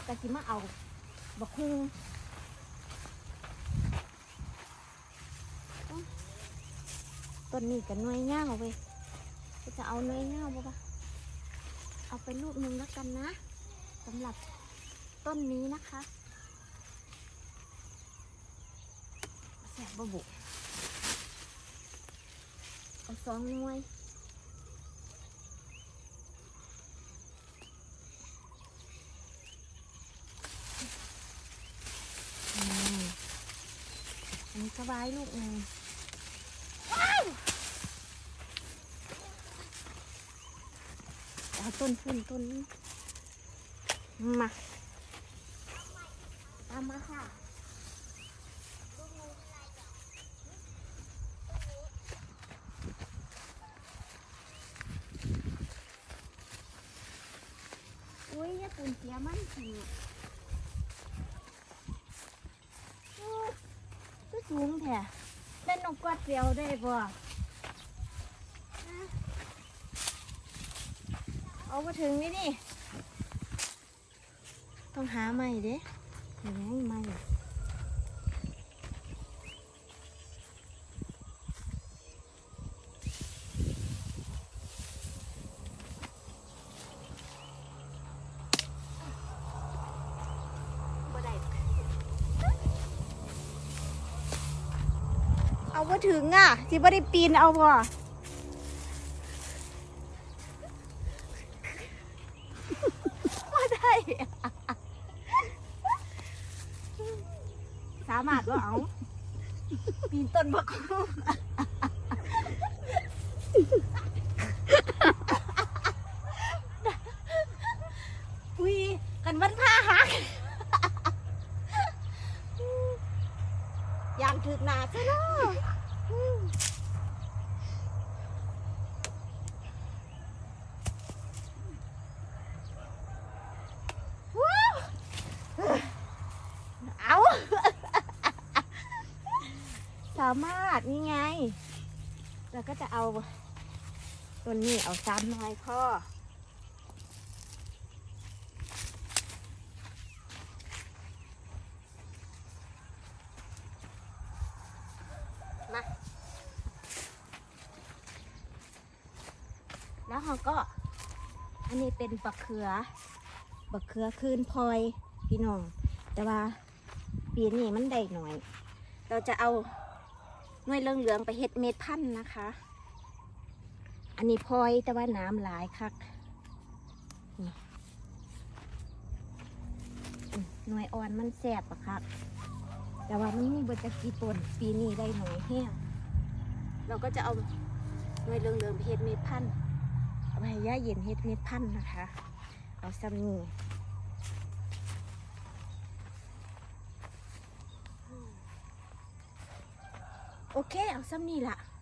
กะสิมาเอาบักฮุงต้นนี้กับหน่วยเง่าเว้ยจะเอาหน่วยเง่าบ่ปะเอาไปลูกนึงแล้วกันนะสำหรับต้นนี้นะคะแสบบุเอา2 หน่วยอันนี้ก็ไว้ลูกนึงเอาต้นพุ่นต้นนี้มาตามมาค่ะอุ้ยอย่าตื่นเสียมันสิก็สูงแท้เล่นนกกวัดเดียวได้บ่เอามาถึงนี่ต้องหาใหม่เด้เห็นไหมใหม่เอามาถึงอ่ะที่บ่ได้ปีนเอาบ่สามารถว่าเอาปีนต้นบักฮู้อุ้ยกันวันผ้าหักยางถึกหนาซะเนาะเอาสามารถนี่ไงแล้วก็จะเอาตัวนี้เอา3 หน่วยพ่อมาแล้วเขาก็อันนี้เป็นบักเขือคืนพลอยพี่น้องแต่ว่าปีนี้มันได้หน่อยเราจะเอาหน่วยเหลืองๆไปเฮ็ดเม็ดพันธุ์นะคะอันนี้พลอยแต่ว่าน้ำหลายคักหน่วยอ่อนมันแสบอะครับแต่ว่ามันมีเบอร์จะกี่ต้นปีนี้ได้หน่อยแห้งเราก็จะเอาหน่วยเหลืองๆไปเฮ็ดเม็ดพันธุ์เอาไปให้ย่าเย็นเฮ็ดเม็ดพันธุ์นะคะเอาซ้ำนี่โอเคเอาซ้ำนี่ละ